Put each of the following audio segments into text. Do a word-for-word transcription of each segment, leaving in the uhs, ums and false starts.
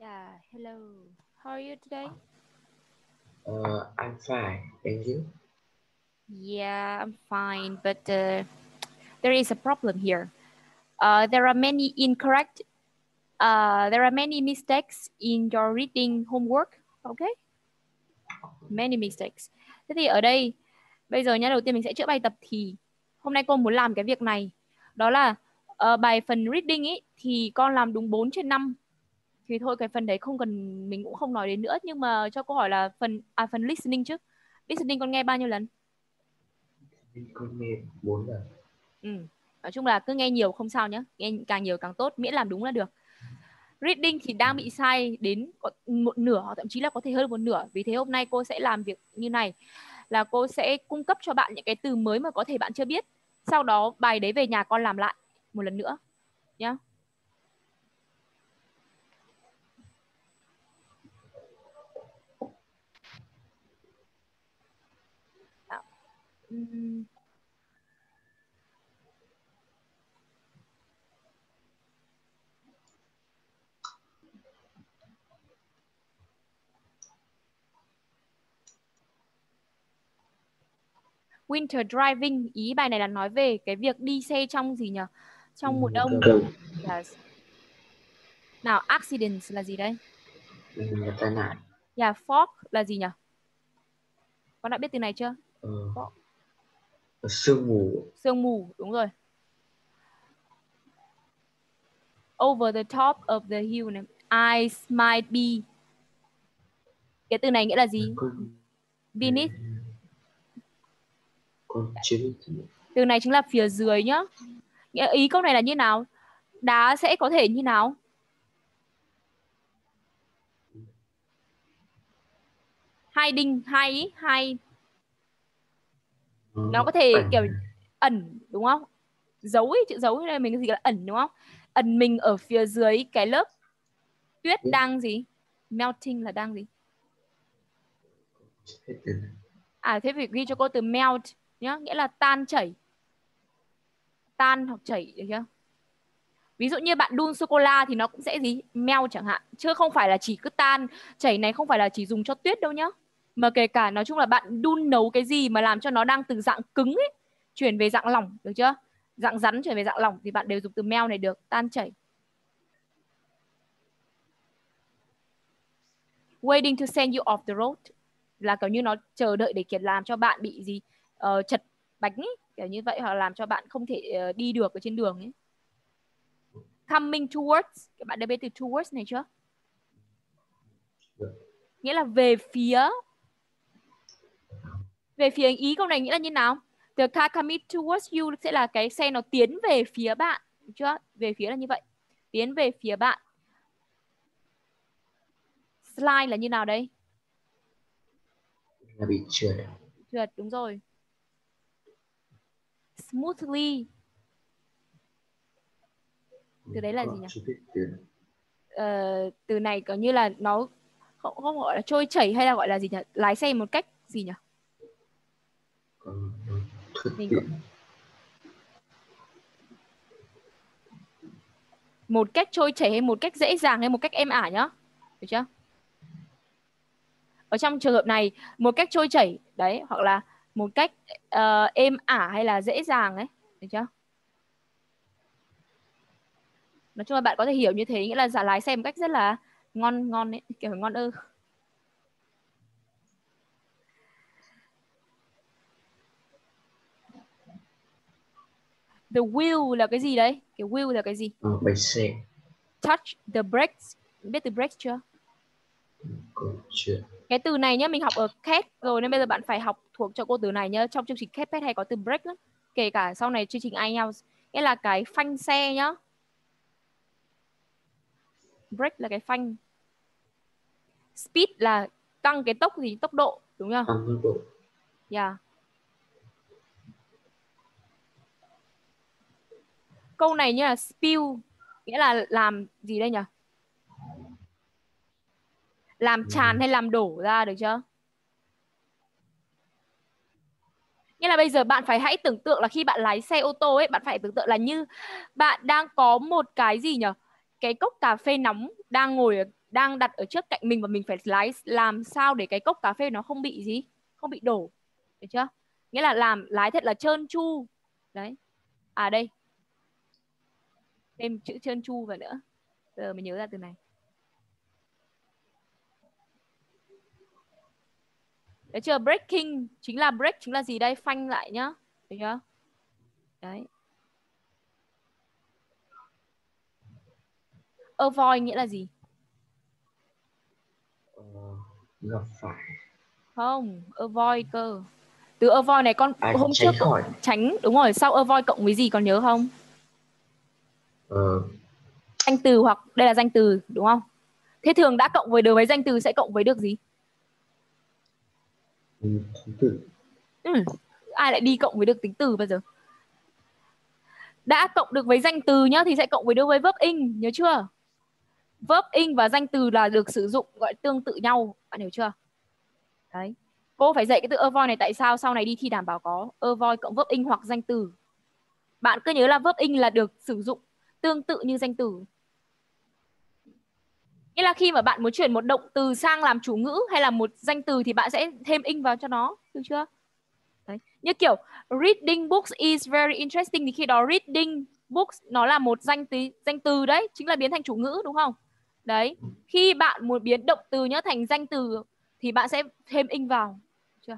Yeah, hello. How are you today? Uh, I'm fine. And you? Yeah, I'm fine, but uh, there is a problem here. Uh, there are many incorrect, uh, there are many mistakes in your reading homework. Okay? Many mistakes. Thế thì ở đây, bây giờ nhá, đầu tiên mình sẽ chữa bài tập thì hôm nay cô muốn làm cái việc này. Đó là uh, bài phần reading ý, thì con làm đúng bốn trên năm. Thì thôi cái phần đấy không cần, mình cũng không nói đến nữa. Nhưng mà cho cô hỏi là phần à, phần listening chứ. Listening con nghe bao nhiêu lần? Con nghe bốn lần. Ừ. Nói chung là cứ nghe nhiều không sao nhé. Nghe càng nhiều càng tốt, miễn làm đúng là được. Reading thì đang bị sai đến một nửa hoặc thậm chí là có thể hơn một nửa. Vì thế hôm nay cô sẽ làm việc như này, là cô sẽ cung cấp cho bạn những cái từ mới mà có thể bạn chưa biết. Sau đó bài đấy về nhà con làm lại một lần nữa nhá. Uhm. Winter driving, ý bài này là nói về cái việc đi xe trong gì nhỉ? Trong mùa đông. Yes. Nào, accidents là gì đây? Là tai nạn. Yeah, fog là gì nhỉ? Con đã biết từ này chưa? Ờ, sương mù. Sương mù, đúng rồi. Over the top of the hill này. Ice might be. Cái từ này nghĩa là gì? Con, Beneath. con chưa biết. Từ này chính là phía dưới nhá. Nghĩa ý câu này là như nào? Đá sẽ có thể như nào? Hiding, hide, hide. Nó có thể ẩn. kiểu ẩn, đúng không? Giấu ấy, chữ giấu đây mình cái gì là ẩn, đúng không? Ẩn mình ở phía dưới cái lớp tuyết đang gì? Melting là đang gì? À thế phải ghi cho cô từ melt nhá, nghĩa là tan chảy. Tan hoặc chảy, được chưa? Ví dụ như bạn đun sô cô la thì nó cũng sẽ gì? Melt chẳng hạn. Chứ không phải là chỉ cứ tan. Chảy này không phải là chỉ dùng cho tuyết đâu nhá. Mà kể cả nói chung là bạn đun nấu cái gì mà làm cho nó đang từ dạng cứng ấy, chuyển về dạng lỏng, được chưa? Dạng rắn chuyển về dạng lỏng thì bạn đều dùng từ melt này được. Tan chảy. Waiting to send you off the road là kiểu như nó chờ đợi để kiểu làm cho bạn bị gì? Uh, chật bánh ấy, kiểu như vậy, hoặc làm cho bạn không thể uh, đi được ở trên đường ấy. Coming towards, các bạn đã biết từ towards này chưa? Được. Nghĩa là về phía. Về phía, ý câu này nghĩa là như nào? The car coming towards you sẽ là cái xe nó tiến về phía bạn, được chưa? Về phía là như vậy. Tiến về phía bạn. Slide là như nào đây? Là bị trượt. Trượt, đúng rồi. Smoothly. Từ đấy là gì nhỉ? Từ. Ờ, từ này có như là nó không, không gọi là trôi chảy hay là gọi là gì nhỉ? Lái xe một cách gì nhỉ? Mình có... một cách trôi chảy hay một cách dễ dàng hay một cách êm ả nhá. Được chưa? Ở trong trường hợp này một cách trôi chảy đấy, hoặc là một cách uh, êm ả hay là dễ dàng ấy, được chưa? Nói chung là bạn có thể hiểu như thế, nghĩa là giả lái xe một cách rất là ngon ngon ấy, kiểu ngon ơ. The wheel là cái gì đấy? Cái wheel là cái gì? Ờ, bánh xe. Touch the brakes. Biết từ brakes chưa? Chưa. Cái từ này nhá, mình học ở C A T rồi nên bây giờ bạn phải học thuộc cho cô từ này nhá. Trong chương trình C A T hay có từ brake lắm. Kể cả sau này chương trình ai eo. Nghĩa là cái phanh xe nhá. Brake là cái phanh. Speed là tăng cái tốc gì? Tốc độ, đúng không? Tăng tốc độ. Yeah. Câu này như là spill, nghĩa là làm gì đây nhỉ? Làm tràn hay làm đổ ra, được chưa? Nghĩa là bây giờ bạn phải hãy tưởng tượng là khi bạn lái xe ô tô ấy, bạn phải tưởng tượng là như bạn đang có một cái gì nhỉ? Cái cốc cà phê nóng đang ngồi đang đặt ở trước cạnh mình và mình phải lái làm sao để cái cốc cà phê nó không bị gì, không bị đổ, được chưa? Nghĩa là làm lái thật là trơn tru đấy. À đây, thêm chữ trơn tru vào nữa, giờ mình nhớ ra từ này. Được chưa? Breaking chính là break chính là gì đây? Phanh lại nhá, được chưa? Đấy. Avoid nghĩa là gì? Ờ, gặp phải. Không, avoid cơ. Từ avoid này con À, hôm tránh trước khỏi. tránh, đúng rồi. Sau avoid cộng với gì còn nhớ không? Ờ, Danh từ, hoặc đây là danh từ đúng không? Thế thường đã cộng với được với danh từ sẽ cộng với được gì? tính tự. Ừ. Ai lại đi cộng với được tính từ bao giờ? Đã cộng được với danh từ nhá thì sẽ cộng với được với verb in, nhớ chưa? Verb in và danh từ là được sử dụng gọi tương tự nhau, bạn hiểu chưa? Đấy. Cô phải dạy cái từ avoid này tại sao sau này đi thi đảm bảo có avoid cộng verb in hoặc danh từ. Bạn cứ nhớ là verb in là được sử dụng tương tự như danh từ. Nghĩa là khi mà bạn muốn chuyển một động từ sang làm chủ ngữ hay là một danh từ thì bạn sẽ thêm in vào cho nó, được chưa? Đấy. Như kiểu reading books is very interesting thì khi đó reading books nó là một danh từ, danh từ đấy, chính là biến thành chủ ngữ đúng không? Đấy. Khi bạn muốn biến động từ nhớ thành danh từ thì bạn sẽ thêm in vào. Chưa?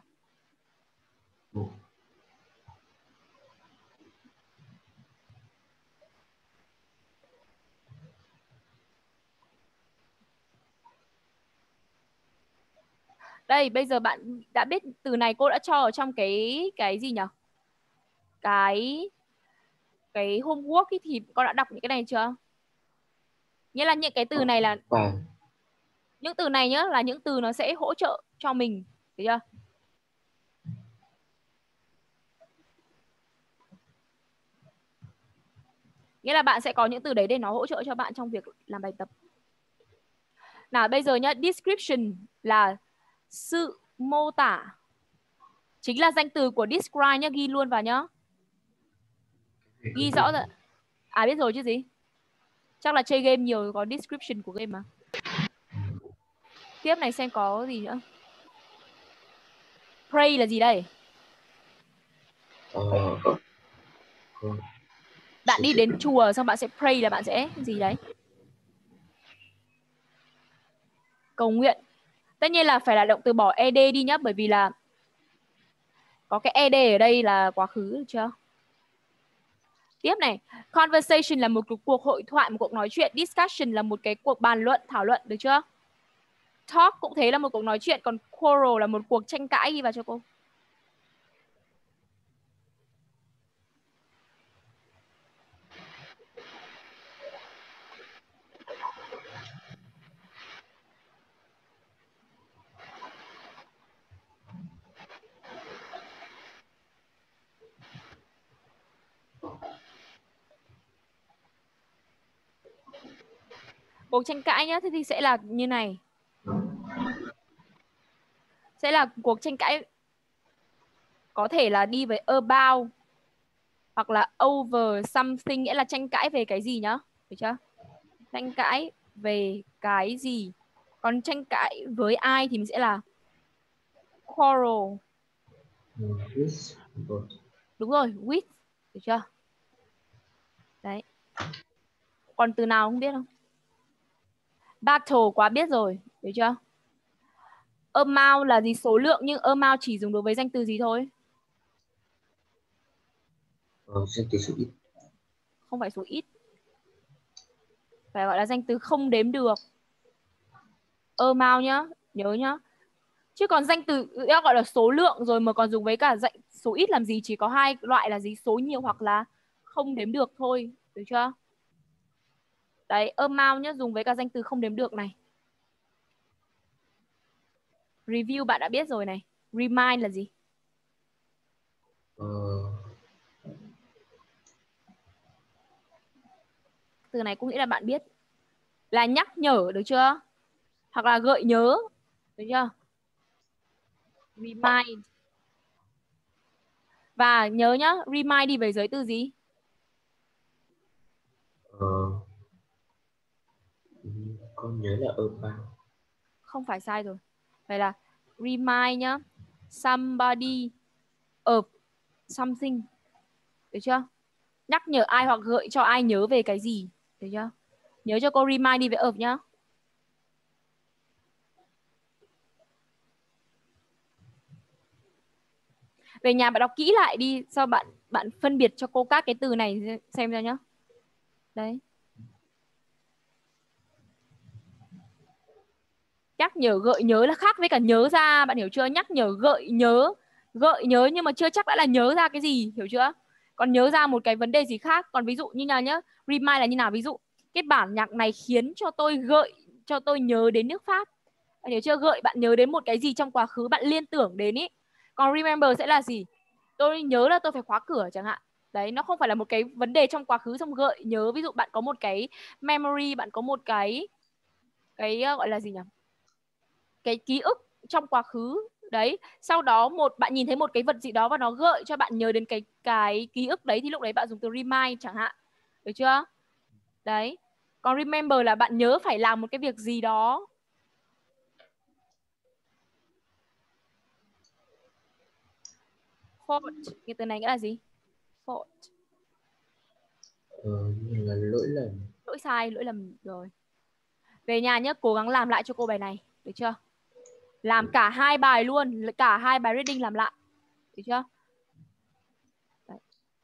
Đây, bây giờ bạn đã biết từ này, cô đã cho ở trong cái cái gì nhỉ? Cái cái homework ý, thì con đã đọc những cái này chưa? Nghĩa là những cái từ này là Và những từ này nhá, là những từ nó sẽ hỗ trợ cho mình, được chưa? Nghĩa là bạn sẽ có những từ đấy để nó hỗ trợ cho bạn trong việc làm bài tập. Nào bây giờ nhá, description là sự mô tả, chính là danh từ của describe nhá, ghi luôn vào nhá. Ghi rõ rồi. À biết rồi chứ gì? Chắc là chơi game nhiều có description của game mà. Tiếp này xem có gì nữa. Pray là gì đây? ờ, Bạn đi đến chùa xong bạn sẽ pray là bạn sẽ gì đấy? Cầu nguyện. Tất nhiên là phải là động từ bỏ ed đi nhá, bởi vì là có cái ed ở đây là quá khứ, được chưa? Tiếp này, conversation là một cuộc hội thoại, một cuộc nói chuyện. Discussion là một cái cuộc bàn luận, thảo luận, được chưa? Talk cũng thế, là một cuộc nói chuyện. Còn quarrel là một cuộc tranh cãi, ghi vào cho cô. Cuộc tranh cãi nhá, thế thì sẽ là như này. Sẽ là cuộc tranh cãi có thể là đi với about hoặc là over something, nghĩa là tranh cãi về cái gì nhá, được chưa? Tranh cãi về cái gì. Còn tranh cãi với ai thì mình sẽ là quarrel. Đúng rồi, with, được chưa? Đấy. Còn từ nào không biết không? Battle quá biết rồi, được chưa? Amount là gì? Số lượng, nhưng amount chỉ dùng đối với danh từ gì thôi? ờ, danh từ số ít. Không phải số ít. Phải gọi là danh từ không đếm được. Amount nhá, nhớ nhá. Chứ còn danh từ đã gọi là số lượng rồi mà còn dùng với cả dạy số ít làm gì? Chỉ có hai loại là gì? Số nhiều hoặc là không đếm được thôi, được chưa? Đấy, amount nhá, dùng với cả danh từ không đếm được này. Review bạn đã biết rồi này. Remind là gì? Ờ, Từ này cũng nghĩa là bạn biết. Là nhắc nhở, được chưa? Hoặc là gợi nhớ, được chưa? Remind. Và nhớ nhá, remind đi về giới từ gì? ờ, Không nhớ là about. Không phải sai rồi. Vậy là remind nhá. Somebody of something. Được chưa? Nhắc nhở ai hoặc gợi cho ai nhớ về cái gì. Được chưa? Nhớ cho cô remind đi với of nhá. Về nhà bạn đọc kỹ lại đi. Sao bạn bạn phân biệt cho cô các cái từ này xem ra nhá. Đấy. Nhắc nhở gợi nhớ là khác với cả nhớ ra. Bạn hiểu chưa? Nhắc nhở gợi nhớ. Gợi nhớ nhưng mà chưa chắc đã là nhớ ra cái gì. Hiểu chưa? Còn nhớ ra một cái vấn đề gì khác. Còn ví dụ như nào nhá. Remind là như nào? Ví dụ cái bản nhạc này khiến cho tôi gợi cho tôi nhớ đến nước Pháp. Bạn hiểu chưa? Gợi bạn nhớ đến một cái gì trong quá khứ. Bạn liên tưởng đến ý. Còn remember sẽ là gì? Tôi nhớ là tôi phải khóa cửa chẳng hạn. Đấy, nó không phải là một cái vấn đề trong quá khứ xong gợi nhớ. Ví dụ bạn có một cái memory, bạn có một cái cái gọi là gì nhỉ? Cái ký ức trong quá khứ. Đấy, sau đó một bạn nhìn thấy một cái vật gì đó và nó gợi cho bạn nhớ đến cái cái ký ức đấy thì lúc đấy bạn dùng từ remind chẳng hạn. Được chưa? Đấy. Còn remember là bạn nhớ phải làm một cái việc gì đó. Fault, cái từ này nghĩa là gì? Fault. Ờ, như là lỗi lầm. Lỗi sai, lỗi lầm rồi. Về nhà nhé, cố gắng làm lại cho cô bài này. Được chưa? Làm cả hai bài luôn. Cả hai bài reading làm lại. Được chưa? Đấy.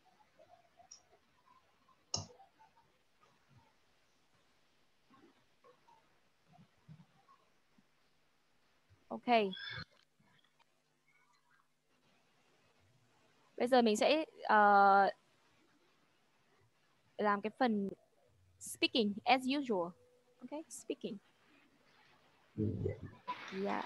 Ok. Bây giờ mình sẽ uh, làm cái phần speaking as usual. Ok, speaking. Yeah. Yeah.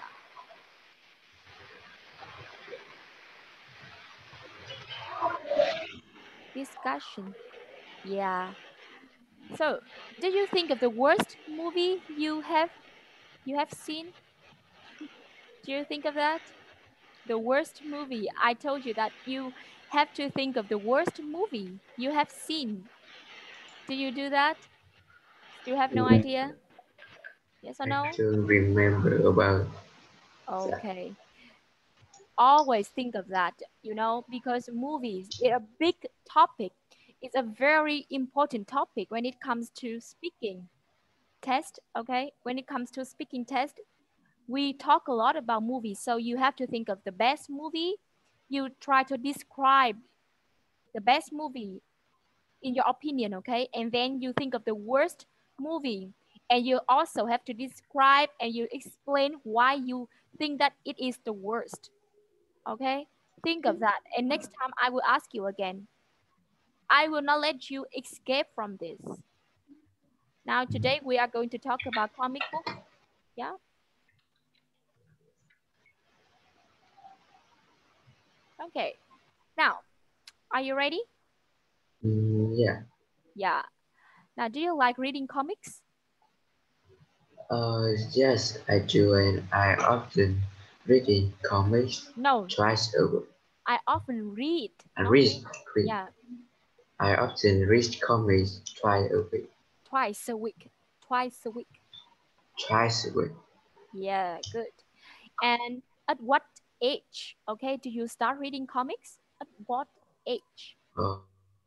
Discussion. Yeah. So, did you think of the worst movie you have you have seen? Do you think of that? The worst movie. I told you that you have to think of the worst movie you have seen. Do you do that? Do you have no Mm, idea? Yes or I no? don't remember about that. Okay. Always think of that, you know, because movies are a big topic. It's a very important topic when it comes to speaking test. Okay, when it comes to speaking test, we talk a lot about movies, so you have to think of the best movie. You try to describe the best movie in your opinion, okay, and then you think of the worst movie, and you also have to describe and you explain why you think that it is the worst. Okay, think of that, and next time I will ask you again. I will not let you escape from this. Now today we are going to talk about comic books. Yeah. Okay. Now, are you ready? Mm, yeah. Yeah. Now, do you like reading comics? Uh, yes, I do, and I often reading comics No, twice a week. I often read. I Not read, read. read. Yeah, I often read comics twice a week. twice a week. Twice a week. Twice a week. Yeah, good. And at what age, okay, do you start reading comics? At what age? Uh,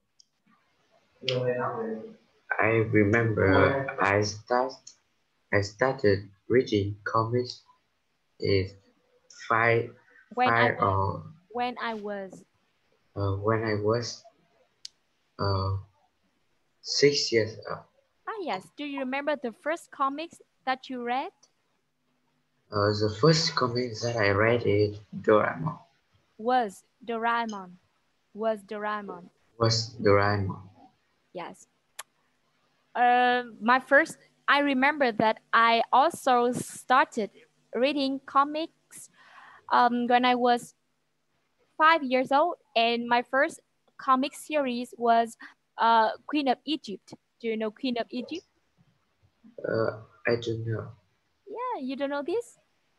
I remember I start I started reading comics is five When I five was, or when I was, uh, when I was uh six years old. ah, yes. Do you remember the first comics that you read? Uh, the first comic that I read is Doraemon. Was Doraemon. Was Doraemon. Was Doraemon. Yes. Uh, my first, I remember that I also started reading comics um, when I was five years old, and my first comic series was uh, Queen of Egypt. Do you know Queen of Egypt? Uh, I don't know. Yeah, you don't know this?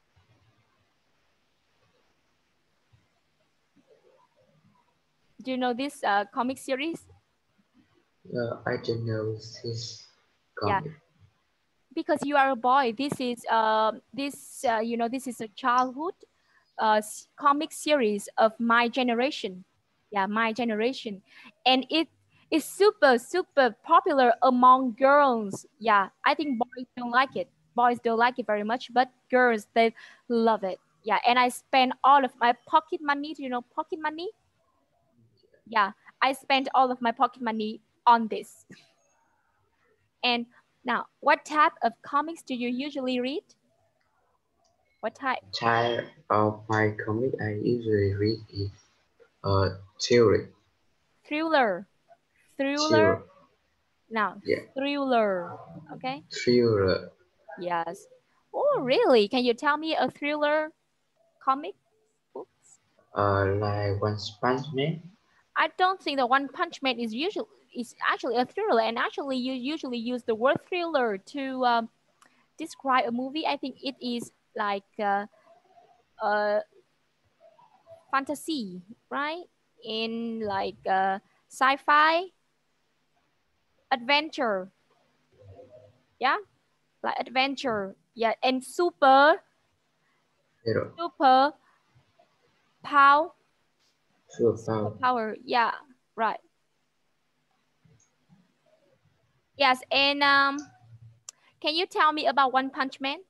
Do you know this uh, comic series? Uh, I don't know this Yeah, comic. because you are a boy. This is uh, this uh, you know this is a childhood uh, comic series of my generation. Yeah, my generation, and it is super super popular among girls. Yeah, I think boys don't like it. Boys don't like it very much, but girls they love it. Yeah, and I spend all of my pocket money. Do you know pocket money? Yeah, I spent all of my pocket money on this. And now, what type of comics do you usually read? What type? Type of my comic I usually read is uh theory. Thriller. Thriller. Thriller. Now, Yeah. thriller. Okay. Thriller. Yes. Oh, really? Can you tell me a thriller comic books? Uh, like One Punch Man. I don't think the One Punch Man is usually is actually a thriller, and actually you usually use the word thriller to um, describe a movie. I think it is like uh, uh, fantasy, right? In like uh, sci-fi adventure, yeah, like adventure, yeah, and super Hero. super power, super Superpower. power, yeah, right. Yes, and um, can you tell me about One Punch Man?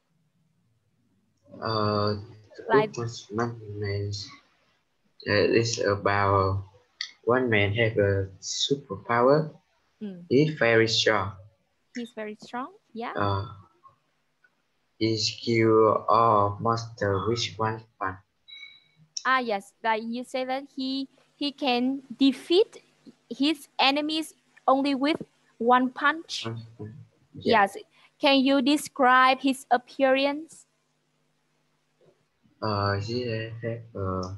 Uh, the book Like, One Man uh, is about one man have a superpower. mm, He's very strong. he's very strong, yeah. Uh, he's kill all monster with one punch. Ah, yes, like you say that he he can defeat his enemies only with one punch. One punch. Yeah. Yes. Can you describe his appearance? Uh, he have a,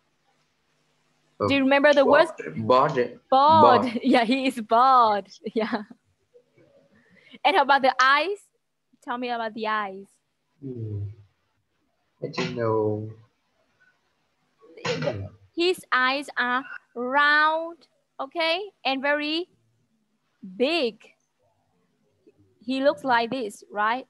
a Do you remember the words? body, Bald. body, Yeah, he is bald. Yeah. And how about the eyes? Tell me about the eyes. Hmm. I don't know. Hmm. His eyes are round, okay, and very big. He looks like this, right?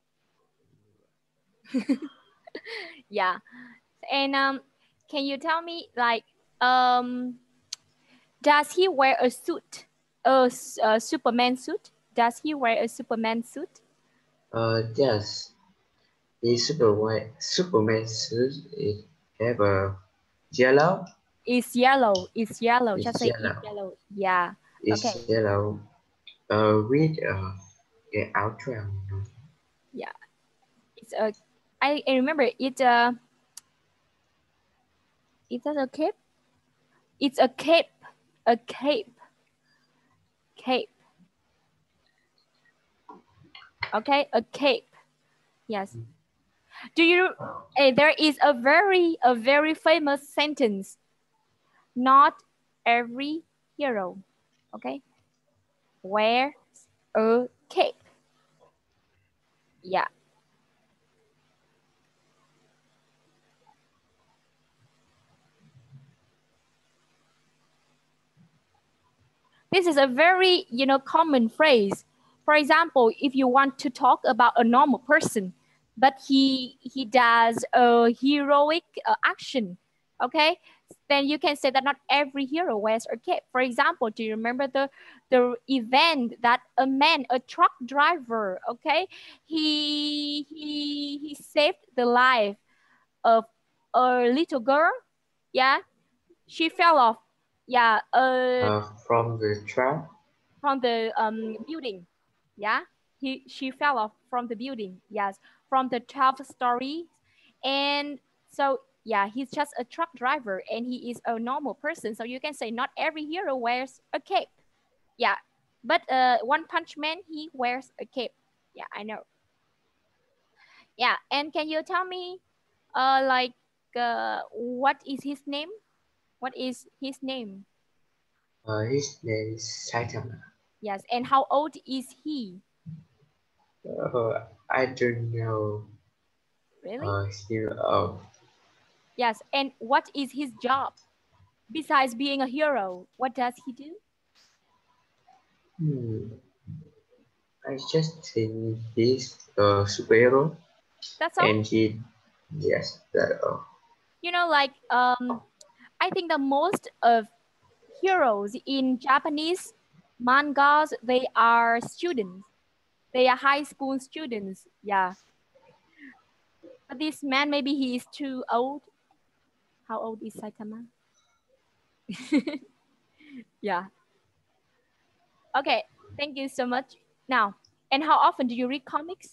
Yeah. And um, can you tell me like um, does he wear a suit, a, a Superman suit? Does he wear a Superman suit? Uh, yes. His Superman Superman suit is have a yellow. It's yellow. It's yellow. Just It's say it's yellow. yellow. Yeah. It's Okay. yellow. Uh, with uh, the outro. Yeah. It's a. I, I remember it. Uh, is that a cape? It's a cape. A cape. Cape. Okay. A cape. Yes. Do you? Uh, there is a very a very famous sentence. Not every hero. Okay. Wears a cape. Yeah. This is a very, you know, common phrase. For example, if you want to talk about a normal person, but he he does a heroic uh, action, okay, then you can say that not every hero wears a cape. For example, do you remember the the event that a man, a truck driver, okay, he he he saved the life of a little girl, yeah, she fell off, yeah, uh, Uh, from the truck. from the um, building. Yeah, he she fell off from the building. Yes, from the twelfth story, and so yeah, he's just a truck driver, and he is a normal person. So you can say not every hero wears a cape. Yeah, but uh, One Punch Man he wears a cape. Yeah, I know. Yeah, and can you tell me, uh, like, uh, what is his name? What is his name? Uh, his name is Saitama. Yes, and how old is he? Uh, I don't know. Really? Uh, still uh, Yes, and what is his job? Besides being a hero, what does he do? hmm. I just think he's a superhero, That's all. and he, yes, that all. You know, like um, I think the most of heroes in Japanese mangas, they are students. They are high school students. Yeah. But this man, maybe he is too old. How old is Saitama? Yeah. Okay. Thank you so much. Now, and how often do you read comics?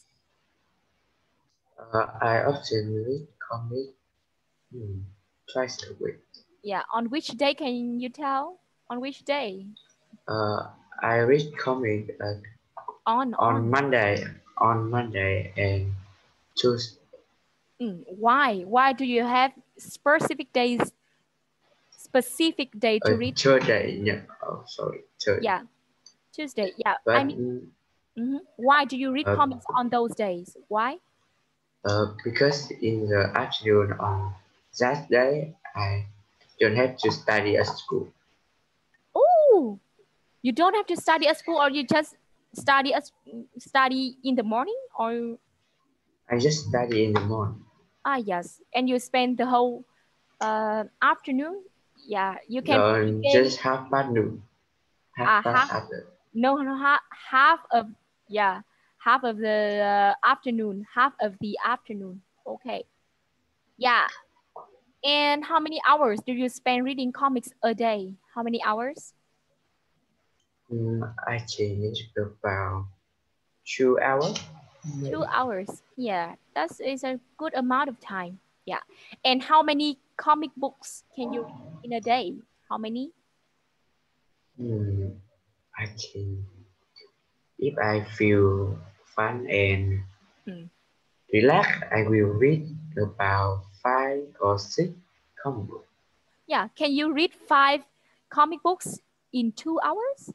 Uh, I often read comic hmm, twice a week. Yeah. On which day can you tell? On which day? Uh, I read comic uh, On, on on. Monday, on Monday and Tuesday. Mm, why? Why do you have specific days, specific day Uh, to read? Tuesday, no, oh sorry, Tuesday. Yeah. Tuesday. Yeah. I But mean, mhm. Why do you read uh, comics on those days? Why? uh, because in the afternoon on that day, I don't have to study at school. Oh, you don't have to study at school, or you just study at study in the morning, or I just study in the morning. ah yes, and you spend the whole uh, afternoon. Yeah, you can play No, games. just half past noon, half Uh, past half after. no no half, half of yeah half of the uh, afternoon, half of the afternoon. Okay, yeah. And how many hours do you spend reading comics a day? How many hours? Mm, I change about two hours. Two Maybe. hours. Yeah, that is a good amount of time. Yeah. And how many comic books can you read in a day? How many? Mm, I think if I feel fun and Hmm. relaxed, I will read about five or six comic books. Yeah. Can you read five comic books in two hours?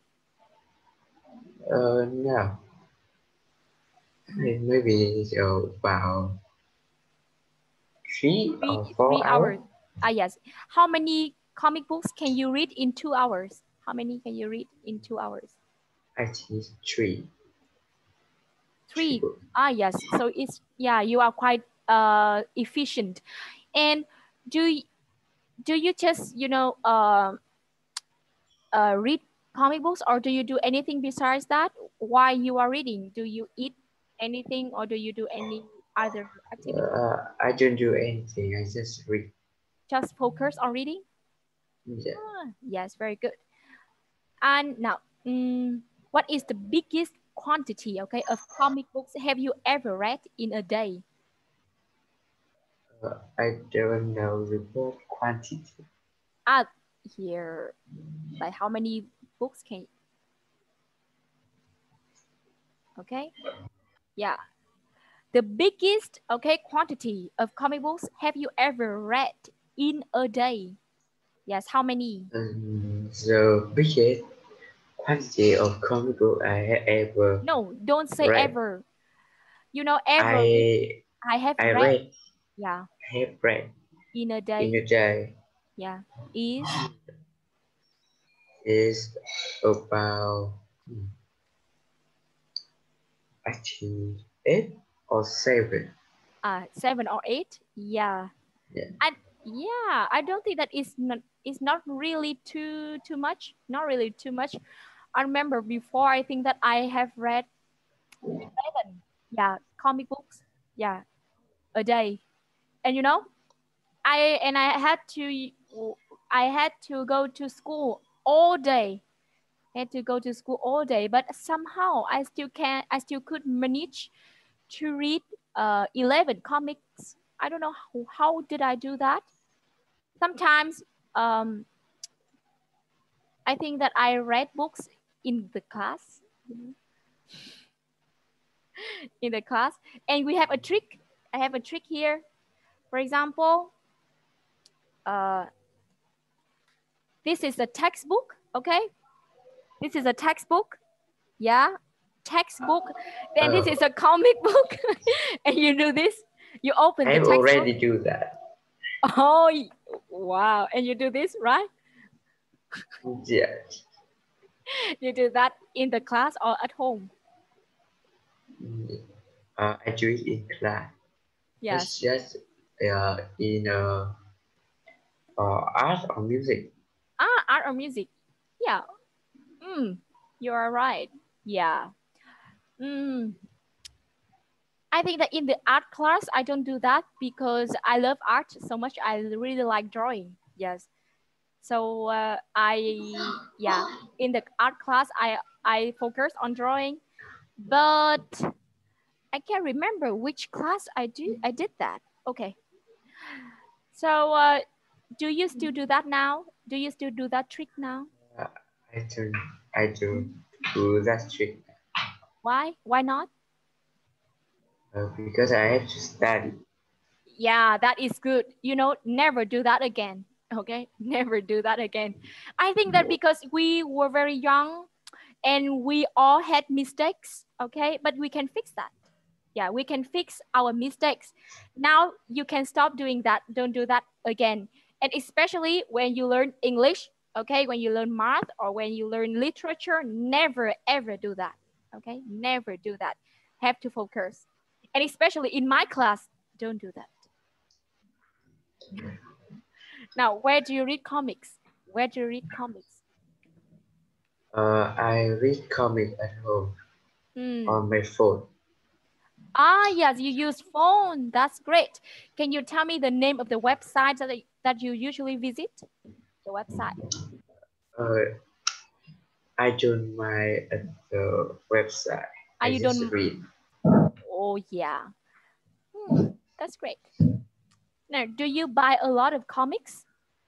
Uh, no, maybe it's about three Three or four three hours. hours. Ah yes. How many comic books can you read in two hours? How many can you read in two hours? I think three, three Three. books. Ah yes. So it's yeah, you are quite uh efficient. And do y- do you just you know um uh, read comic books, or do you do anything besides that while you are reading? Do you eat anything, or do you do any other activity? Uh, I don't do anything. I just read. Just focus on reading? Yeah. Ah, yes, very good. And now, mm, what is the biggest quantity, okay, of comic books have you ever read in a day? Uh, I don't know the book quantity. Ah, here, like how many books can, okay? Yeah, the biggest, okay, quantity of comic books have you ever read in a day? Yes, how many? Um, the biggest quantity of comic book I have ever No, don't say read. ever. You know, ever means I I have I read. read Yeah, have read in a in day. a day Yeah, is is about hmm, I think eight or seven. uh seven or eight. Yeah, Yeah. and yeah, I don't think that is not is not really too too much. Not really too much. I remember before. I think that I have read eleven. Yeah, comic books. Yeah, a day. And you know, I and I had to I had to go to school all day. I had to go to school all day, but somehow I still can I still could manage to read uh, eleven comics. I don't know how, how did I do that. Sometimes um, I think that I read books in the class, in the class, and we have a trick. I have a trick here. For example, uh, this is a textbook. Okay, this is a textbook. Yeah, textbook. Then this Oh, is a comic book, and you do this. You open I the textbook. already do that. Oh, wow! And you do this, right? Yeah. You do that in the class or at home? Uh, I do it in class. Yes. It's just uh, in uh, uh, art or music. Ah, art or music. Yeah. Mm, you are right. Yeah. Mm, I think that in the art class, I don't do that because I love art so much. I really like drawing. Yes. So uh, I, yeah, in the art class, I I focus on drawing, but I can't remember which class I do. I did that. Okay. So uh, do you still do that now? Do you still do that trick now? Uh, I do I do do that trick Why? Why not? uh, because I have to study. Yeah, that is good. You know, never do that again. Okay, never do that again. I think that because we were very young and we all had mistakes, okay, but we can fix that. Yeah, we can fix our mistakes. Now you can stop doing that. Don't do that again. And especially when you learn English, okay, when you learn math or when you learn literature, never ever do that. Okay, never do that. Have to focus. And especially in my class, don't do that. Now, where do you read comics? Where do you read comics? Uh, I read comic at home Hmm. on my phone. Ah, yes, you use phone. That's great. Can you tell me the name of the website that, that you usually visit? The website. Uh, I don't mind at the website. Ah, I you just don't. read. Oh, yeah. Hmm, that's great. Now, do you buy a lot of comics?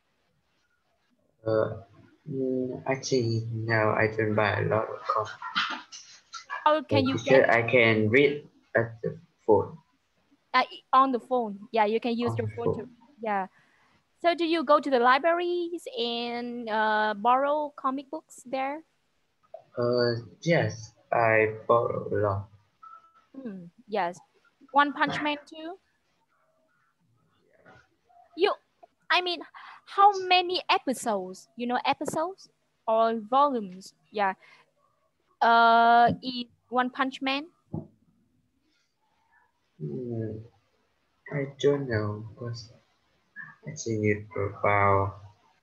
Uh, mm, actually, no, I don't buy a lot of comic How uh, can you because get I can read at the phone. uh, on the phone? Yeah, you can use On your the phone to. phone. Yeah. So, do you go to the libraries and uh, borrow comic books there? Uh, yes, I borrow a lot. Hmm, yes. One Punch Man too? You, I mean, how many episodes? You know, episodes or volumes? Yeah. Uh, is One Punch Man? Mm, I don't know, but I think it about.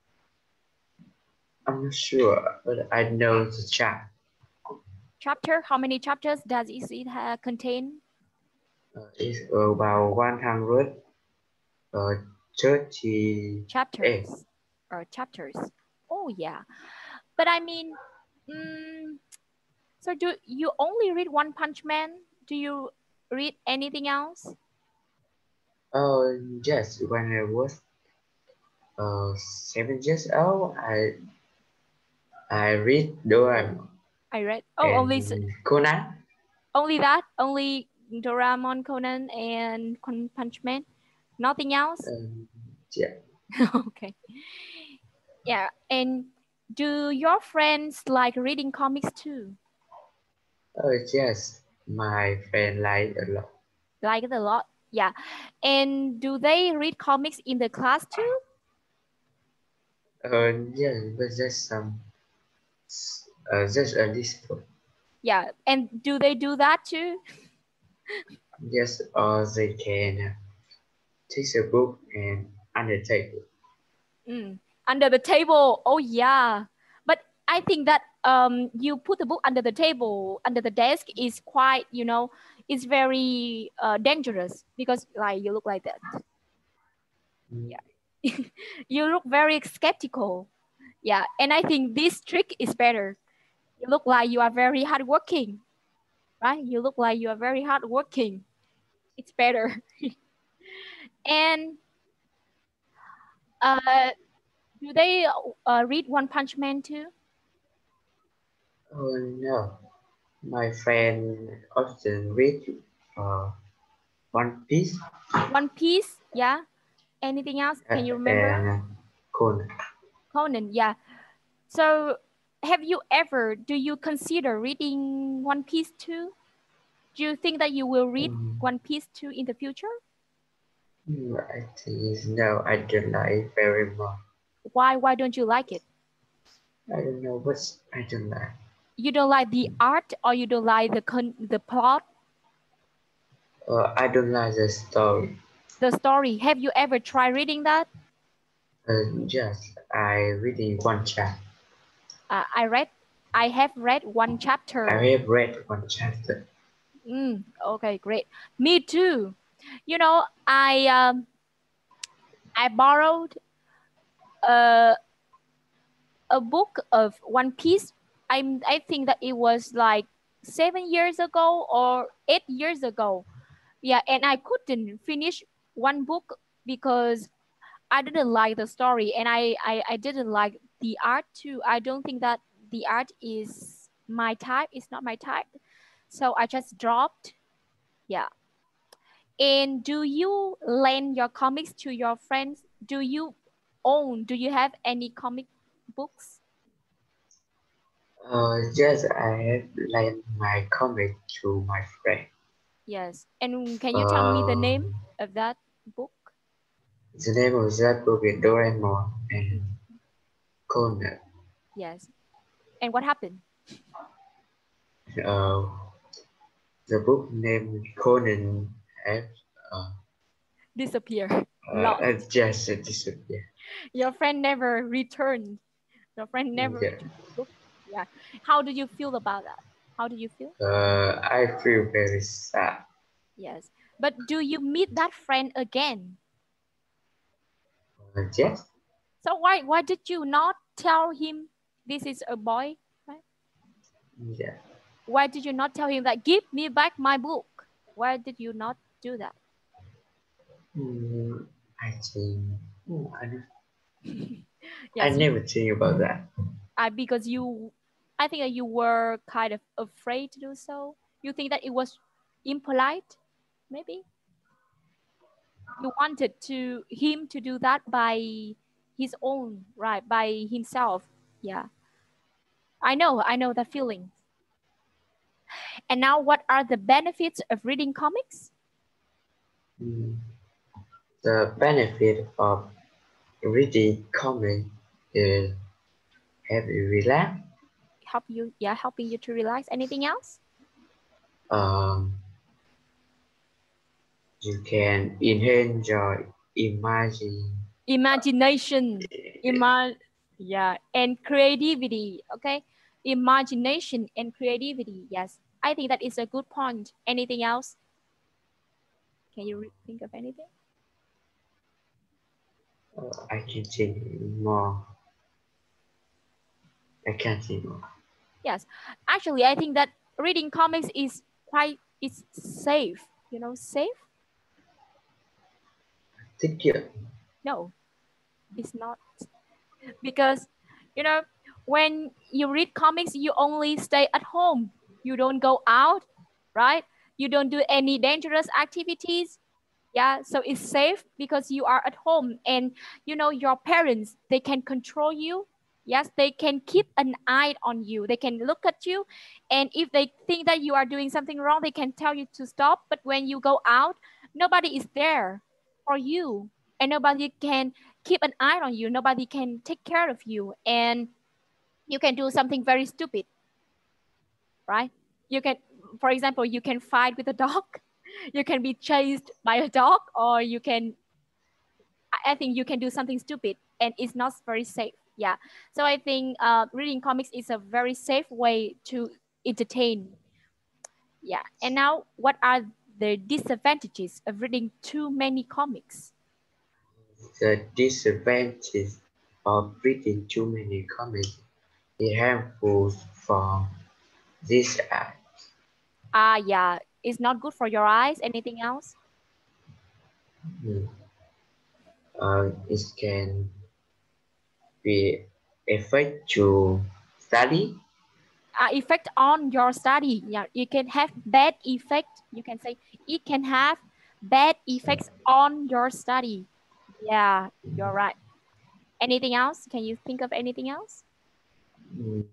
I'm not sure, but I know the chat. Chapter? How many chapters does it uh, contain? Uh, it's about one hundred uh, thirty-eight. Chapters or chapters? Oh yeah. But I mean, mm, so do you only read One Punch Man? Do you read anything else? Oh, yes, when I was uh, seven years old, I I read Doraemon I read. Oh, only s- and Conan. only that. Only Doraemon, Conan, and One Punch Man. Nothing else. Um, yeah. Okay. Yeah. And do your friends like reading comics too? Oh, yes, my friend like a lot. Like it a lot? Yeah. And do they read comics in the class too? Uh, yes, but just some, uh, just a little. Yeah. And do they do that too? Yes, or they can take a book and undertake it. Mm. Under the table. Oh yeah. But I think that um you put the book under the table, under the desk is quite, you know, it's very uh, dangerous because like you look like that. Mm, Yeah. You look very skeptical. Yeah. And I think this trick is better. You look like you are very hardworking, right? You look like you are very hardworking. It's better. And uh, do they uh, read One Punch Man too? Oh no, my friend often read uh, One Piece One Piece, yeah. Anything else? uh, Can you remember? and Conan. Conan, yeah. So, have you ever? Do you consider reading One Piece too? Do you think that you will read Um, One Piece too in the future? mm, I think no, I don't like very much. Why? Why don't you like it? I don't know what I don't like. You don't like the art, or you don't like the con- the plot? Uh, I don't like the story. The story. Have you ever tried reading that? Uh, yes, I reading one chapter. Uh, I read. I have read one chapter. I have read one chapter. Mm, okay, great. Me too. You know, I um, I borrowed a a book of One Piece. I'm I think that it was like seven years ago or eight years ago. Yeah, and I couldn't finish one book because I didn't like the story, and I, I I didn't like the art too. I don't think that the art is my type. It's not my type, so I just dropped. Yeah. And do you lend your comics to your friends? Do you own? Do you have any comic books? Uh, yes, I have lent my comic to my friend. Yes. And can you tell me the name Um, of that book? the name of that book is Doraemon and Conan. Yes. And what happened? Uh, the book name Conan has uh, Disappear. uh, Lost. has just disappeared. Your friend never returned. Your friend never Yeah. returned the book. Yeah. How do you feel about that? How do you feel? Uh, I feel very sad. Yes. But do you meet that friend again? Uh, yes, So why why did you not tell him this is a boy? Right? yeah. Why did you not tell him that give me back my book? Why did you not do that? Mm, I think mm, I, I Yes, you, never think about that. uh, because you, I think that you were kind of afraid to do so. You think that it was impolite, maybe. You wanted to him to do that by his own right, by himself. Yeah, I know, I know that feeling. And now, what are the benefits of reading comics? Mm, the benefit of reading comic is have you relax. Help you, yeah, helping you to relax. Anything else? Um, you can enhance your imagine. Imagination, ima- yeah, and creativity. Okay, imagination and creativity. Yes, I think that is a good point. Anything else? Can you re- think of anything? Uh, I can think more. I can't think more. Yes, actually, I think that reading comics is quite it's safe. You know, safe? Thank you. No, it's not because you know when you read comics, you only stay at home. You don't go out, right? You don't do any dangerous activities. Yeah, so it's safe because you are at home, and you know your parents, they can control you. Yes, they can keep an eye on you, they can look at you, and if they think that you are doing something wrong, they can tell you to stop. But when you go out, nobody is there for you, and nobody can keep an eye on you, nobody can take care of you, and you can do something very stupid, right? You can, for example, you can fight with a dog, you can be chased by a dog, or you can, I think you can do something stupid, and it's not very safe. Yeah. So I think uh, reading comics is a very safe way to entertain. Yeah. And now, what are the disadvantages of reading too many comics? The disadvantage of reading too many comics is harmful for this eye. Ah, yeah. It's not good for your eyes. Anything else? Mm. Uh, it can be affect to study. Uh, effect on your study. Yeah. You can have bad effect. You can say it can have bad effects on your study. Yeah, you're right. Anything else? Can you think of anything else? Mm,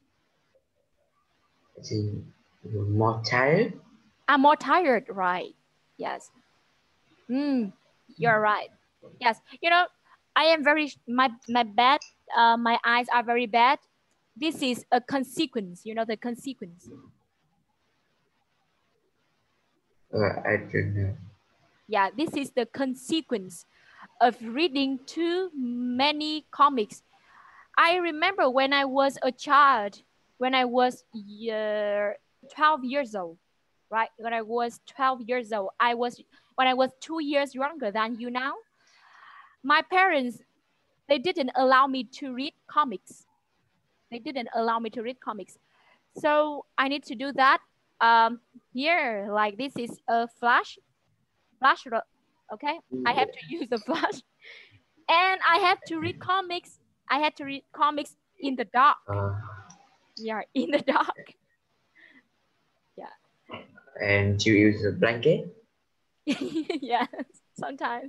I think you're more tired. I'm more tired, right? Yes. Mm, you're right. Yes. You know, I am very my my bad. Uh, my eyes are very bad. This is a consequence. You know the consequence. Uh, I don't know. Yeah, this is the consequence of reading too many comics. I remember when I was a child, when I was year, twelve years old, right? When I was twelve years old, I was when I was two years younger than you now. My parents, they didn't allow me to read comics. They didn't allow me to read comics. So I need to do that. Um, here, like this is a flash, flash, okay? I have to use the flash, and I have to read comics. I had to read comics in the dark. Uh, Yeah, in the dark. Yeah. and you use a blanket? Yes, sometimes.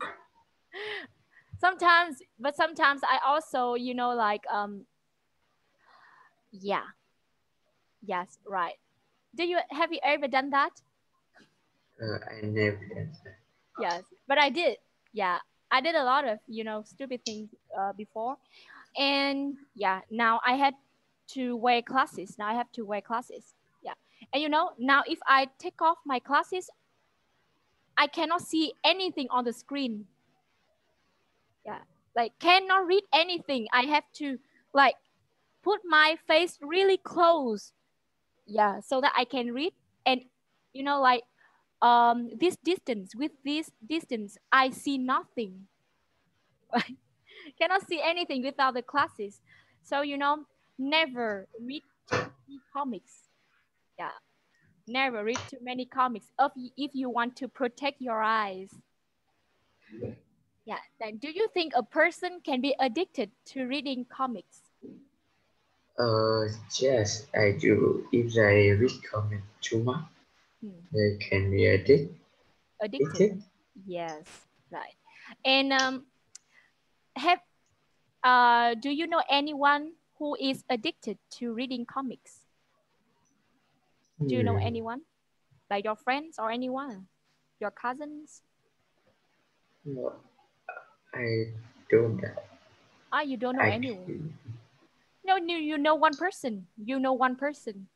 Sometimes, but sometimes I also, you know, like um yeah. Yes, right. Do you have you ever done that? Uh, I never done that. Yes, but I did. Yeah, I did a lot of, you know, stupid things uh, before. And yeah, now I had to wear glasses. Now I have to wear glasses. Yeah. And you know, now if I take off my glasses, I cannot see anything on the screen. Yeah. Like cannot read anything. I have to like put my face really close. Yeah, so that I can read. And you know, like um this distance, with this distance, I see nothing. Cannot see anything without the glasses. So you know, never read too many comics. Yeah, never read too many comics if you, if you want to protect your eyes. Yeah. Then do you think a person can be addicted to reading comics? Uh, yes, I do. If I read comic too much, Hmm. they can be addicted. Addicted. Addicted? Yes, right. And um, have uh, do you know anyone who is addicted to reading comics? Do you know Hmm. anyone? Like your friends or anyone? Your cousins? No, I don't. Ah, you don't know I anyone. No, no, you know one person. You know one person.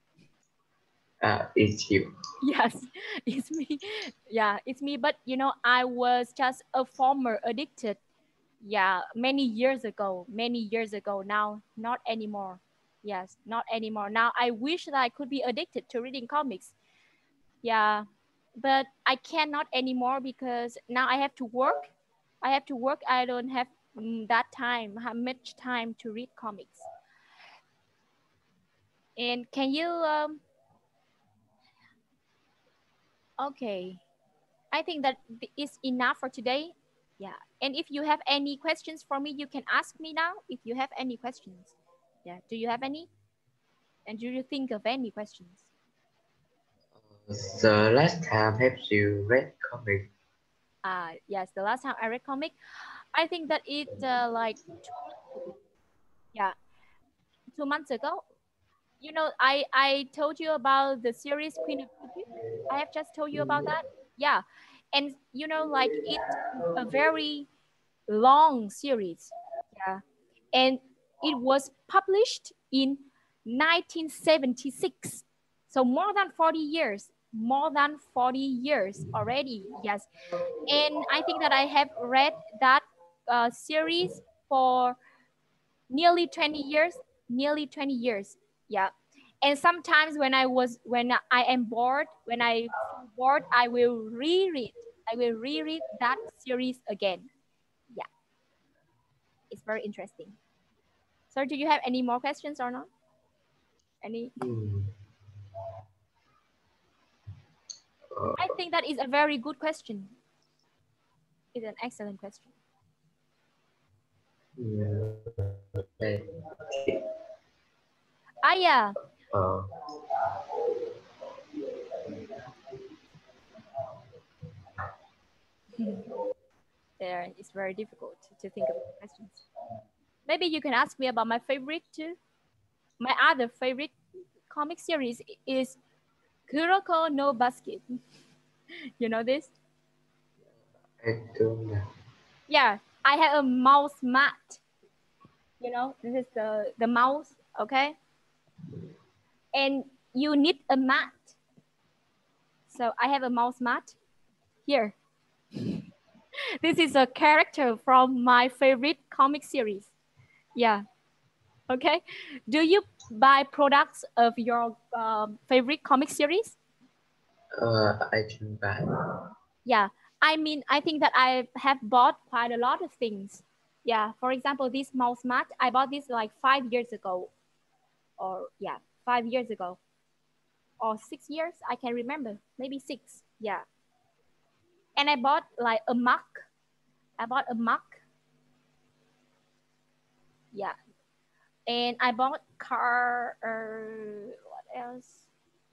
uh, it's you. Yes, it's me. Yeah, it's me. But you know, I was just a former addicted. Yeah, many years ago. Many years ago. Now, not anymore. Yes, not anymore. Now, I wish that I could be addicted to reading comics. Yeah, but I cannot anymore because now I have to work. I have to work. I don't have mm, that time, have much time to read comics. And can you um okay. I think that is enough for today. Yeah. And if you have any questions for me, you can ask me now if you have any questions. Yeah. Do you have any? And do you think of any questions? The last time have you read comic? Uh yes, the last time I read comic, I think that it uh, like two months ago. Yeah, two months ago. You know, I I told you about the series Queen of Egypt. I have just told you about that. Yeah. And you know, like it is a very long series. Yeah. And it was published in nineteen seventy-six. So more than forty years, more than forty years already. Yes. And I think that I have read that uh, series for nearly twenty years, nearly twenty years. Yeah. And sometimes when I was, when I am bored, when I feel bored, I will reread, I will reread that series again. Yeah. It's very interesting. So do you have any more questions or not? Any? Hmm. Uh, I think that is a very good question. It's an excellent question. yeah, Ah, yeah. uh, There, it's very difficult to think of questions. Maybe you can ask me about my favorite too. My other favorite comic series is Kuroko no Basket. You know this? I don't know. Yeah, I have a mouse mat. You know, this is the the mouse, okay? And you need a mat. So I have a mouse mat here. This is a character from my favorite comic series. Yeah. Okay. Do you buy products of your um, favorite comic series? Uh, I can buy. Yeah. I mean, I think that I have bought quite a lot of things. Yeah. For example, this mouse mat, I bought this like five years ago. Or yeah, five years ago. Or six years. I can't remember. Maybe six. Yeah. And I bought like a mug. I bought a mug. Yeah. And I bought car. Uh, what else?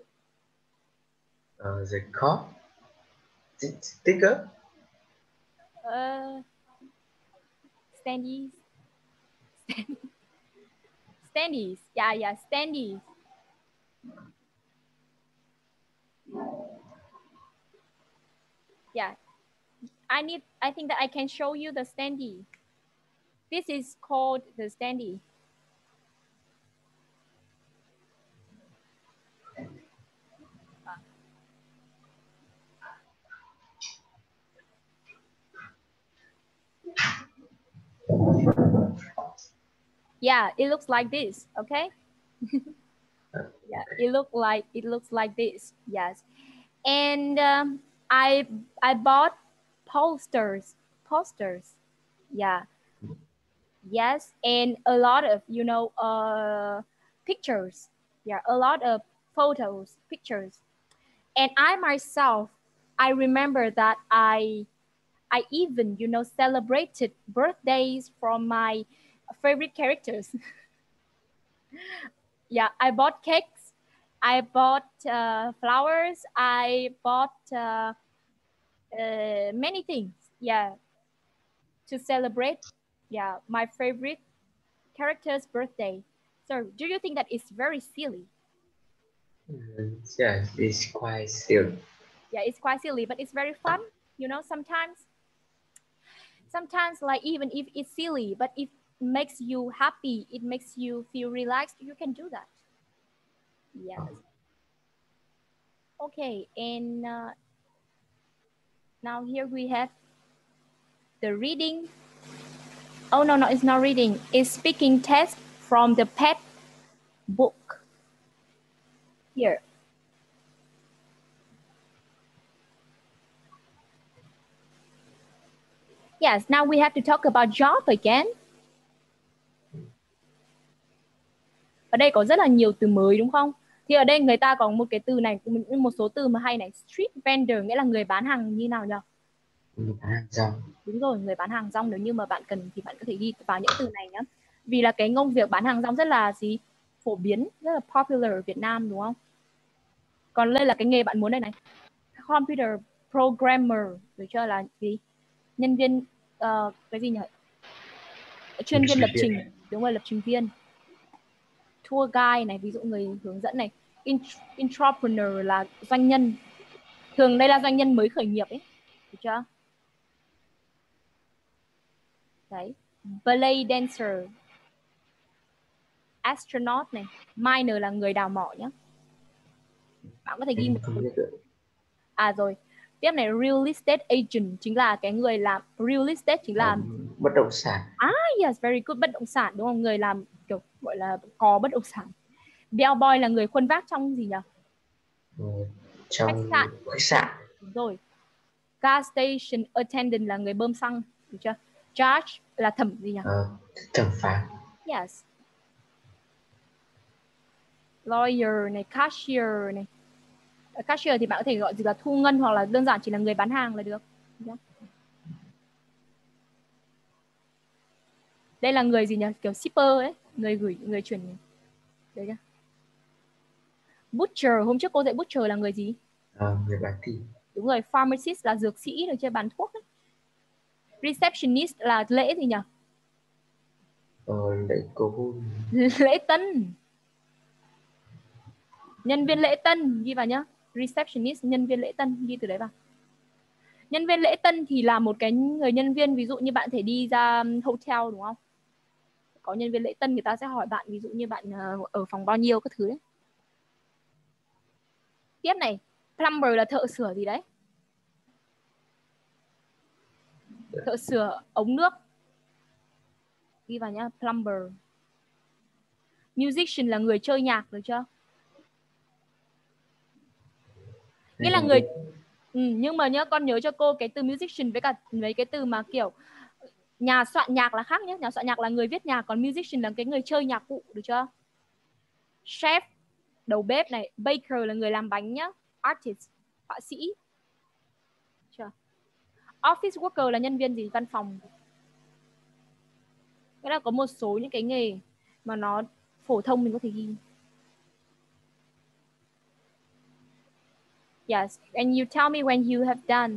Uh, the cup st- sticker. Uh, standees. Standees. Yeah, yeah, standees. Yeah. I need. I think that I can show you the standee. This is called the standee. Yeah, it looks like this. Okay. Yeah, it look like it looks like this. Yes, and um, I I bought posters. Posters. Yeah. Yes, and a lot of you know uh pictures. Yeah, a lot of photos, pictures. And I myself, I remember that I I even you know celebrated birthdays from my favorite characters. Yeah, I bought cakes, I bought uh, flowers, I bought uh, uh, many things. Yeah, to celebrate. Yeah, my favorite character's birthday. So, do you think that it's very silly? Mm, yes, it's quite silly. Yeah, it's quite silly, but it's very fun. You know, sometimes, sometimes like even if it's silly, but it makes you happy, it makes you feel relaxed. You can do that. Yes. Okay, and uh, now here we have the reading. Oh no, no, it's not reading. It's speaking test from the pet book. Here. Yes, now we have to talk about job again. Ở đây có rất là nhiều từ mới đúng không? Thì ở đây người ta có một cái từ này, một số từ mà hay này. Street vendor nghĩa là người bán hàng như nào nhỉ? Người bán hàng rong. Đúng rồi, người bán hàng rong. Nếu như mà bạn cần thì bạn có thể ghi vào những từ này nhé. Vì là cái công việc bán hàng rong rất là gì? Phổ biến, rất là popular ở Việt Nam đúng không? Còn đây là cái nghề bạn muốn đây này. Computer programmer, được chưa, là gì? Nhân viên uh, cái gì nhỉ? Chuyên viên lập trình, đúng rồi, lập trình viên. Tour guide này, ví dụ người hướng dẫn này. Entrepreneur là doanh nhân. Thường đây là doanh nhân mới khởi nghiệp ấy, được chưa? Đấy. Ballet dancer, astronaut này. Miner là người đào mỏ nhé. Bạn có thể ghi một từ. À rồi. Tiếp này, real estate agent chính là cái người làm real estate chính là um, bất động sản. Ah yes, very good, bất động sản đúng không? Người làm kiểu gọi là có bất động sản. Bellboy là người khuân vác trong gì nhỉ? Ừ, trong khách sạn. Khách sạn. Đúng rồi. Gas station attendant là người bơm xăng, được chưa? Judge là thẩm gì nhỉ? Uh, thẩm phán. Yes. Lawyer này, cashier này. Cashier thì bạn có thể gọi gì là thu ngân hoặc là đơn giản chỉ là người bán hàng là được. được Đây là người gì nhỉ? Kiểu shipper ấy, người gửi, người chuyển. Đấy nhá. Butcher, hôm trước cô dạy butcher là người gì? À, người bán thịt. Đúng rồi, pharmacist là dược sĩ, được chưa, bán thuốc ấy. Receptionist là lễ gì nhỉ? Ờ, lễ cầu hôn. Lễ tân. Nhân viên lễ tân, ghi vào nhá. Receptionist, nhân viên lễ tân, ghi từ đấy vào. Nhân viên lễ tân thì là một cái người nhân viên, ví dụ như bạn thể đi ra hotel đúng không? Có nhân viên lễ tân, người ta sẽ hỏi bạn, ví dụ như bạn ở phòng bao nhiêu các thứ ấy. Tiếp này, Plumber là thợ sửa gì đấy? Thợ sửa ống nước. Ghi vào nhá, plumber. Musician là người chơi nhạc, được chưa? Nghĩa là người ừ, nhưng mà nhớ con nhớ cho cô cái từ musician với cả mấy cái từ mà kiểu nhà soạn nhạc là khác nhé. Nhà soạn nhạc là người viết nhạc, còn musician là cái người chơi nhạc cụ, được chưa? Chef, đầu bếp này. Baker là người làm bánh nhá. Artist, họa sĩ. Chưa? Office worker là nhân viên gì? Văn phòng. Nghĩa là có một số những cái nghề mà nó phổ thông mình có thể ghi. Yes, and you tell me when you have done.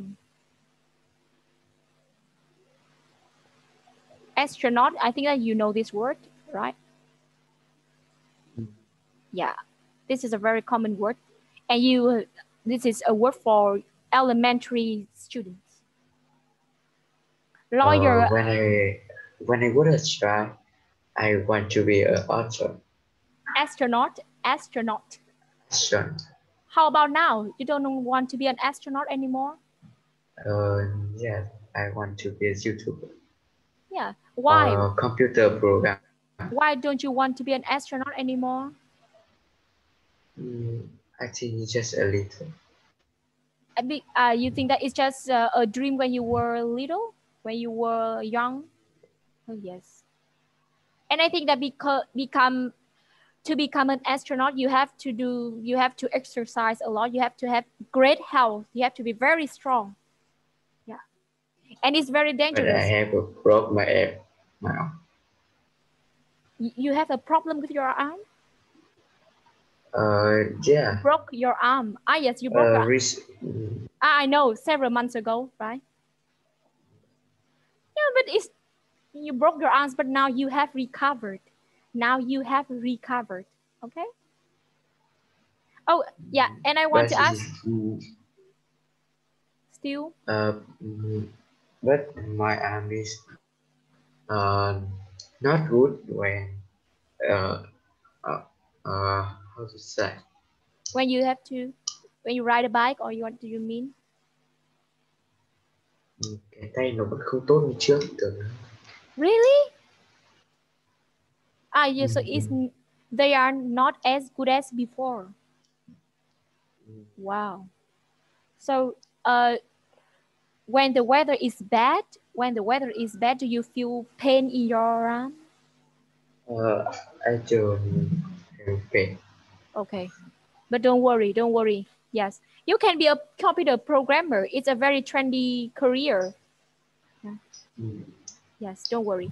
Astronaut, I think that you know this word, right? Yeah, this is a very common word. And you, this is a word for elementary students. Lawyer. Uh, when I when I was a child, I want to be an author. Astronaut, astronaut. Astronaut. How about now? You don't want to be an astronaut anymore? Uh, yes, I want to be a YouTuber. Yeah. Why? Uh, computer program. Why don't you want to be an astronaut anymore? Mm, I think it's just a little. Uh, you think that it's just uh, a dream when you were little, when you were young? Oh, yes. And I think that because become to become an astronaut, you have to do, you have to exercise a lot. You have to have great health. You have to be very strong. Yeah. And it's very dangerous. But I have a broke my arm now. You have a problem with your arm? Uh, yeah. You broke your arm. Ah, yes, you broke uh, your arm. mm. Ah, I know, several months ago, right? Yeah, but it's, you broke your arms, but now you have recovered. Now you have recovered. Okay. Oh, yeah, and I want but to ask. Mm, still? Uh, mm, but my arm is uh, not good when uh, uh, uh, how to say? When you have to, when you ride a bike, or you, what do you mean? Cái tay nó vẫn không tốt như trước tưởng. Really? Ah, yeah, so it's, they are not as good as before. Wow. So uh, when the weather is bad, when the weather is bad, do you feel pain in your arm? Uh, I don't have pain. Okay, but don't worry, don't worry. Yes, you can be a computer programmer. It's a very trendy career. Yeah. Mm. Yes, don't worry.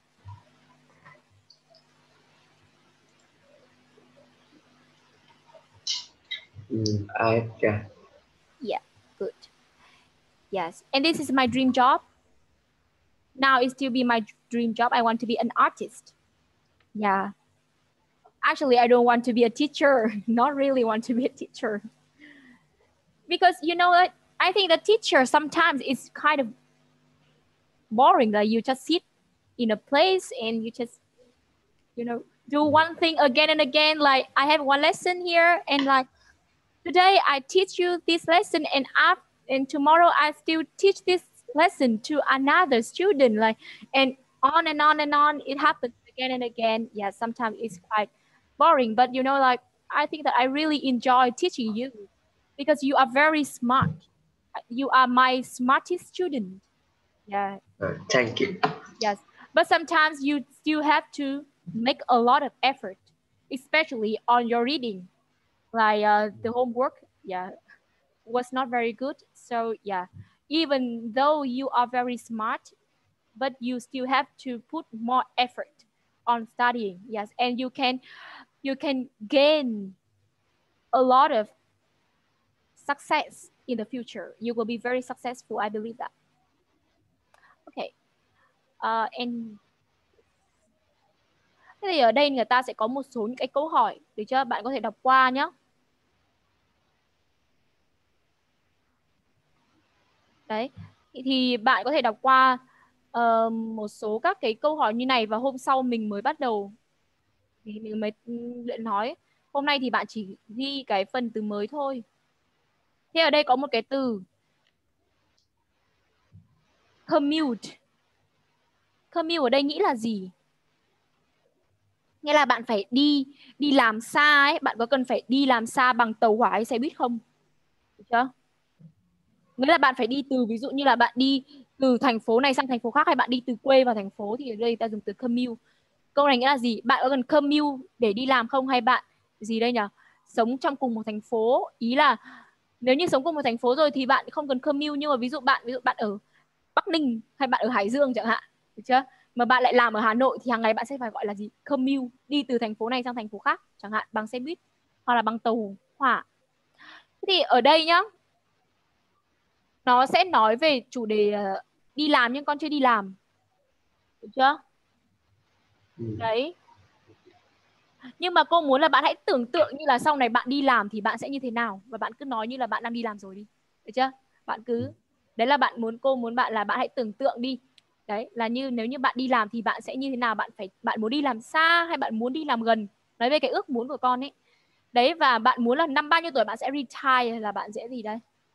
Mm, I yeah. Yeah, good. Yes, and this is my dream job. Now it still be my dream job. I want to be an artist. Yeah. Actually, I don't want to be a teacher. Not really want to be a teacher. Because you know what? I think the teacher sometimes is kind of boring. Like you just sit in a place and you just, you know, do one thing again and again. Like I have one lesson here, and like today I teach you this lesson, and after, and tomorrow I still teach this lesson to another student. Like, and on and on and on. It happens again and again. Yeah, sometimes it's quite boring, but you know, like I think that I really enjoy teaching you because you are very smart. You are my smartest student. Yeah. Uh, thank you. Yes, but sometimes you still have to make a lot of effort, especially on your reading. Like uh, the homework, yeah, was not very good. So yeah, even though you are very smart, but you still have to put more effort on studying. Yes, and you can you can gain a lot of success in the future. You will be very successful. I believe that. Okay. Uh, and thế thì ở đây người ta sẽ có một số những cái câu hỏi, được chưa? Bạn có thể đọc qua nhé. Đấy, thì bạn có thể đọc qua uh, một số các cái câu hỏi như này và hôm sau mình mới bắt đầu thì mình mới luyện nói. Hôm nay thì bạn chỉ ghi cái phần từ mới thôi. Thế ở đây có một cái từ commute. Commute ở đây nghĩ là gì? Nghĩa là bạn phải đi đi làm xa ấy, bạn có cần phải đi làm xa bằng tàu hỏa hay xe buýt không? Được chưa? Nghĩa là bạn phải đi từ, ví dụ như là bạn đi từ thành phố này sang thành phố khác, hay bạn đi từ quê vào thành phố, thì ở đây ta dùng từ commute. Câu này nghĩa là gì? Bạn có cần commute để đi làm không, hay bạn gì đây nhỉ? Sống trong cùng một thành phố. Ý là nếu như sống cùng một thành phố rồi thì bạn không cần commute, nhưng mà ví dụ bạn ví dụ bạn ở Bắc Ninh hay bạn ở Hải Dương chẳng hạn, được chưa? Mà bạn lại làm ở Hà Nội thì hàng ngày bạn sẽ phải gọi là gì? Commute, đi từ thành phố này sang thành phố khác chẳng hạn, bằng xe buýt hoặc là bằng tàu hỏa. Thế thì ở đây nhá, nó sẽ nói về chủ đề uh, đi làm nhưng con chưa đi làm, được chưa? Ừ. Đấy. Nhưng mà cô muốn là bạn hãy tưởng tượng như là sau này bạn đi làm thì bạn sẽ như thế nào, và bạn cứ nói như là bạn đang đi làm rồi đi, được chưa? Bạn cứ, đấy là bạn muốn, cô muốn bạn là bạn hãy tưởng tượng đi. Đấy là như nếu như bạn đi làm thì bạn sẽ như thế nào, bạn phải bạn muốn đi làm xa hay bạn muốn đi làm gần, nói về cái ước muốn của con ấy. Đấy, và bạn muốn là năm bao nhiêu tuổi bạn sẽ retire, hay là bạn sẽ gì đây?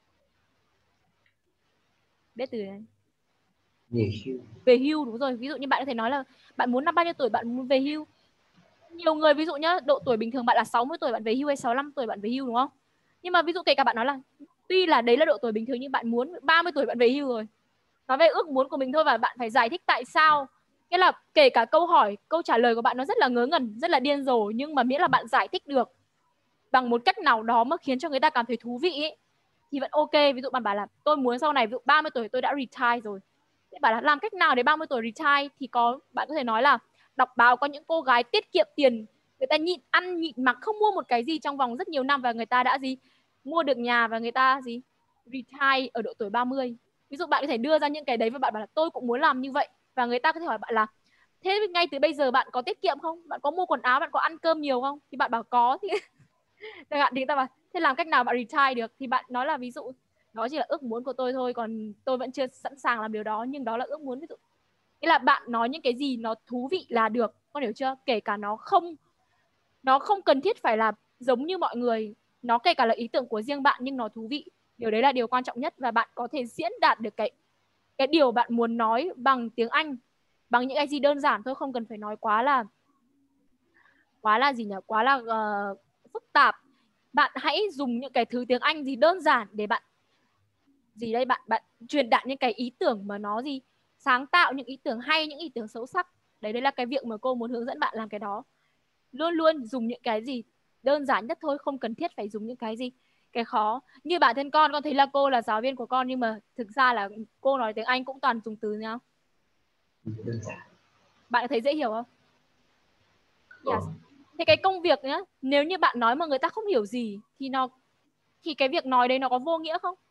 Biết từ này. Về hưu. Về hưu, đúng rồi. Ví dụ như bạn có thể nói là bạn muốn năm bao nhiêu tuổi bạn muốn về hưu. Nhiều người ví dụ nhá, độ tuổi bình thường bạn là sáu mươi tuổi bạn về hưu, hay sáu mươi lăm tuổi bạn về hưu, đúng không? Nhưng mà ví dụ kể cả bạn nói là tuy là đấy là độ tuổi bình thường nhưng bạn muốn ba mươi tuổi bạn về hưu rồi. Nói về ước muốn của mình thôi, và bạn phải giải thích tại sao. Nghĩa là kể cả câu hỏi, câu trả lời của bạn nó rất là ngớ ngẩn, rất là điên rồ, nhưng mà miễn là bạn giải thích được bằng một cách nào đó mà khiến cho người ta cảm thấy thú vị ấy, thì vẫn ok. Ví dụ bạn bảo là tôi muốn sau này ví dụ ba mươi tuổi tôi đã retire rồi. Thế bảo là làm cách nào để ba mươi tuổi retire, thì có bạn có thể nói là đọc báo có những cô gái tiết kiệm tiền, người ta nhịn ăn nhịn mặc không mua một cái gì trong vòng rất nhiều năm, và người ta đã gì mua được nhà, và người ta gì retire ở độ tuổi ba mươi. Ví dụ bạn có thể đưa ra những cái đấy và bạn bảo là tôi cũng muốn làm như vậy, và người ta có thể hỏi bạn là thế ngay từ bây giờ bạn có tiết kiệm không, bạn có mua quần áo, bạn có ăn cơm nhiều không, thì bạn bảo có, thì chẳng hạn, thì người ta bảo thế làm cách nào bạn retire được, thì bạn nói là ví dụ đó chỉ là ước muốn của tôi thôi, còn tôi vẫn chưa sẵn sàng làm điều đó, nhưng đó là ước muốn. Ví dụ nghĩa là bạn nói những cái gì nó thú vị là được, con hiểu chưa? Kể cả nó không nó không cần thiết phải là giống như mọi người, nó kể cả là ý tưởng của riêng bạn nhưng nó thú vị, điều đấy là điều quan trọng nhất. Và bạn có thể diễn đạt được cái cái điều bạn muốn nói bằng tiếng Anh, bằng những cái gì đơn giản thôi, không cần phải nói quá là quá là gì nhỉ quá là uh, phức tạp. Bạn hãy dùng những cái thứ tiếng Anh gì đơn giản để bạn gì đây bạn bạn truyền đạt những cái ý tưởng mà nó gì sáng tạo, những ý tưởng hay, những ý tưởng sâu sắc. Đấy đấy là cái việc mà cô muốn hướng dẫn bạn làm cái đó. Luôn luôn dùng những cái gì đơn giản nhất thôi, không cần thiết phải dùng những cái gì cái khó. Như bản thân con con thấy là cô là giáo viên của con, nhưng mà thực ra là cô nói tiếng Anh cũng toàn dùng từ nhau. Đơn giản. Bạn thấy dễ hiểu không? Yes. Ờ. Thế cái công việc nhá, nếu như bạn nói mà người ta không hiểu gì thì nó thì cái việc nói đấy nó có vô nghĩa không?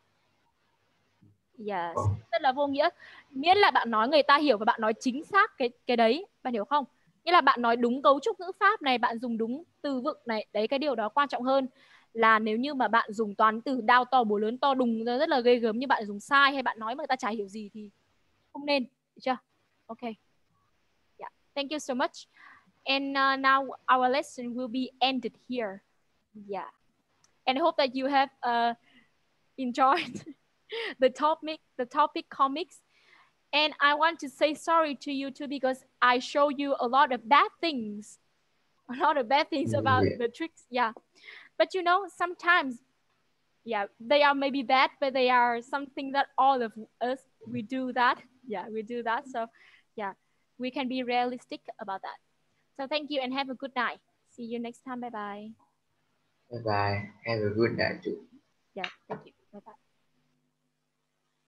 Yes, Ờ. rất là vô nghĩa. Miễn là bạn nói người ta hiểu và bạn nói chính xác cái cái đấy, bạn hiểu không? Nghĩa là bạn nói đúng cấu trúc ngữ pháp này, bạn dùng đúng từ vựng này, đấy cái điều đó quan trọng hơn là nếu như mà bạn dùng toàn từ đao to búa lớn to đùng rất là ghê gớm, nhưng bạn dùng sai hay bạn nói mà người ta chả hiểu gì thì không nên, được chưa? Ok. Yeah. Thank you so much. And uh, now our lesson will be ended here. Yeah. And I hope that you have uh, enjoyed the topic, the topic comics. And I want to say sorry to you too, because I show you a lot of bad things, a lot of bad things about Yeah. the tricks. Yeah. But you know, sometimes, yeah, they are maybe bad, but they are something that all of us, we do that. Yeah, we do that. So yeah, we can be realistic about that. So thank you and have a good night. See you next time. Bye bye. Bye bye. Have a good night too. Yeah, thank you.